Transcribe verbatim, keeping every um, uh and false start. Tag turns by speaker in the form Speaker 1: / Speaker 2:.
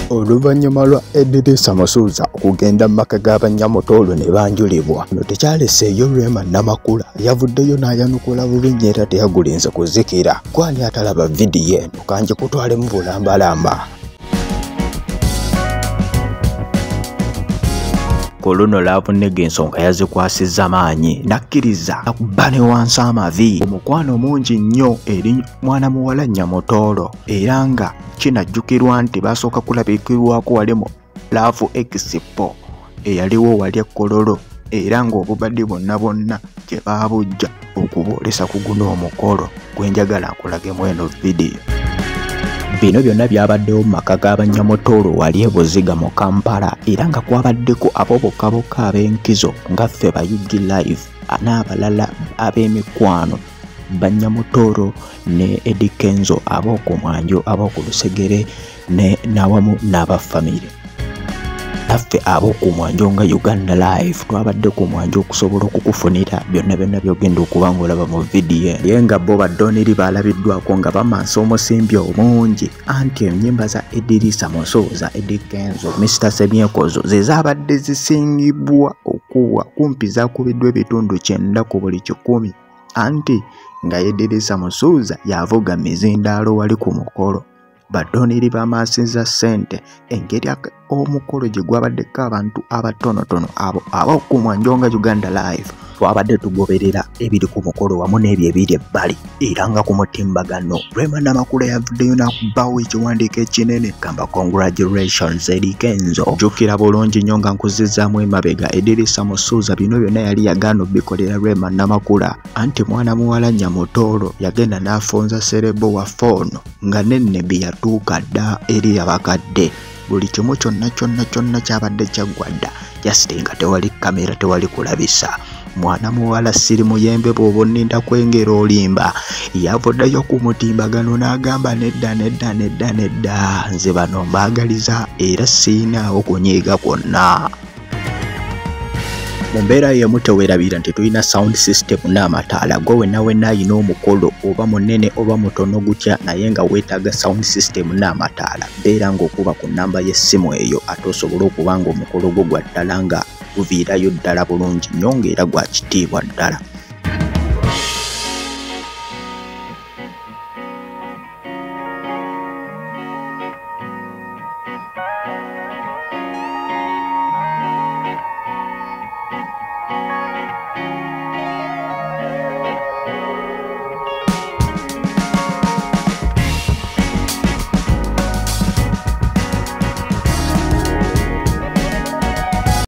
Speaker 1: Oluvannyuma lwa Eddy Kenzo okugenda mu maka g'Abanyamutoro ne banjulibwa, no tekyaleseeyo Rema Namakula yavuddeyo n'ayanukula bubi nnyo era teyagulinze kuzikira. Gwani atalaba vidiyo eno kanje kutwalemu bulambalamba. Koluno laavunega ensonga yazikwasizza maanyi nakkiriza akuba ne wansi amavi. Omukwano mungi nnyo eri mwana muwala Nyamutoro era nga kinajjukirwa nti basooka kulabikirwako wali mu Love Expo eyaliwo wali ekkololo era ng'obubadde bwonna bwonna gye baabujja okuboolesa ku guno omukolo gwe njagala nkulagemu eno vidiyo. Bino byonna byabaddewo mu maka g'Abanyamutoro wali e Buziga mu Kampala era nga kwabaddeko abo bokka bokka ab'enkizo nga ffe Bayigi Live n'abalala ab'emikwano Banyamutoro ne Eddy Kenzo ab'oku Mwanjo ab'oku Lusegere ne n'awamu n'abafamire. Naffe ab'oku Mwanjo nga Uganda Live twabadde ku Mwanjo okusobola okukufunira byonna byonna by'ogenda okuba ng'olaba mu vidiyo. Ye nga bo baddoneri baalabiddwako nga bamansa omusimbi omungi anti ennyimba za Eddy Kenzo za Eddy Kenzo Mister Semyekozo ze zaabadde zisingibwa okuwa kumpi zaakubiddwa ebitundu kyenda ku buli kikumi anti nga Eddy Kenzo yavuga mizindaalo wali ku mukolo. Baddoneri bamasinza ssente engeri omukolo gye gwabaddeko abantu abatonotono abo ab'oku Mwanjo nga Uganda Live twabadde tugoberera ebiri ku mukolo wamu n'ebyo ebiri ebbali era nga ku mutimbagano Rema Namakula yavuddeyo n'akubbawo ekiwandiiko ekinene gamba congratulations Eddy Kenzo. Jjukira bulungi nnyo nga nkuzizzaamu emabega Eddy Kenzo bino byonna yali yagaana obbikolera Rema Namakula anti mwana muwala Nyamutoro yagenda n'afonza serebo wa Foono nga n'ennebi yatuuka dda eri abakadde. Buli kimu kyonna kyonna kyonna kyabadde kyaggwa dda jasite nga tewali kamera tewali kulabisa. Mwana muwala siri muyembe bw'oba onninda kwengera olimba yavuddeyo ku mutimbagano n'agamba nedda nedda nedda nedda nze bano mbaagaliza era siinaawo kunyiiga kwonna. Mu mbeera y'emu teweerabira nti tulina sound system n'amataala gwe wenna wenna alina omukolo oba munene oba mutono gutya naye nga weetaaga sound system n'amataala beera ng'okuba ku nnamba y'essimu eyo ate osobole okuba ng'omukolo gwo gwa ddala nga guviirayo ddala bulungi nnyo ng'era gwa kitiibwa ddala.